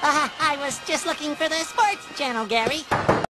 I was just looking for the sports channel, Gary.